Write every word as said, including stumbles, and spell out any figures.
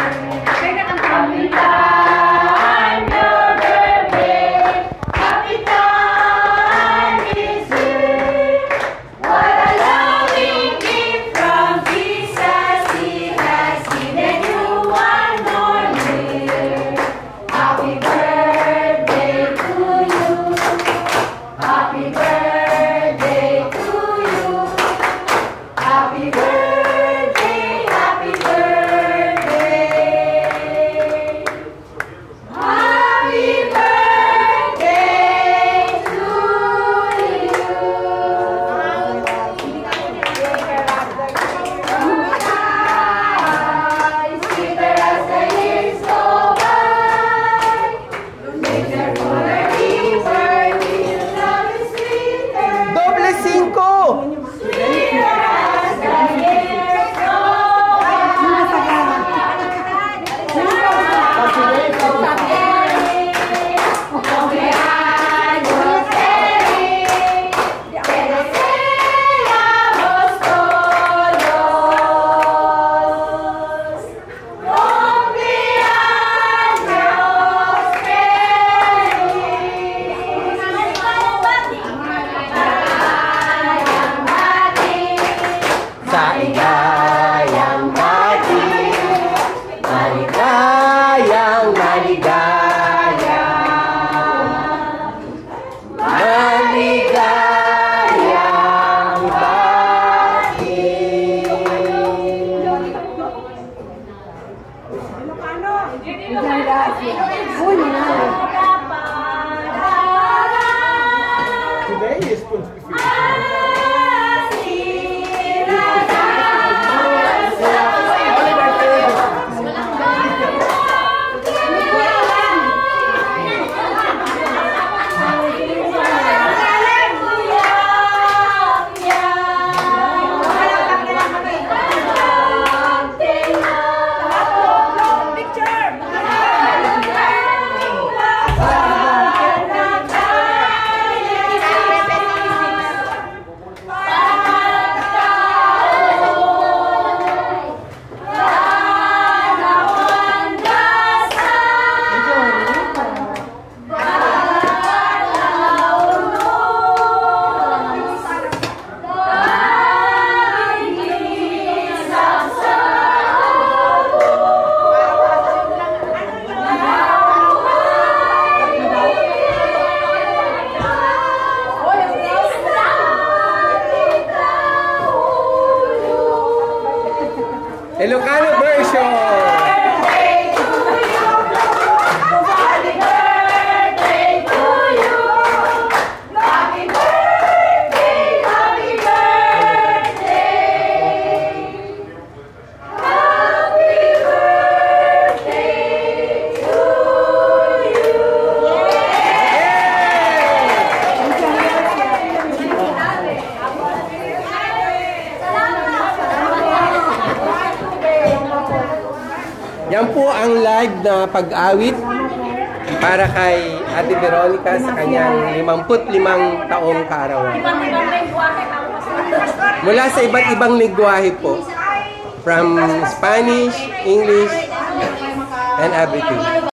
Maligayang bati, maligayang maligaya, maligayang bati. Today is twenty-fifth. Ilocano version. Yan po ang live na pag-awit para kay Ate Veronica sa kanyang limampu't limang taong kaarawan. Mula sa iba't ibang lingwahe po. From Spanish, English, and everything.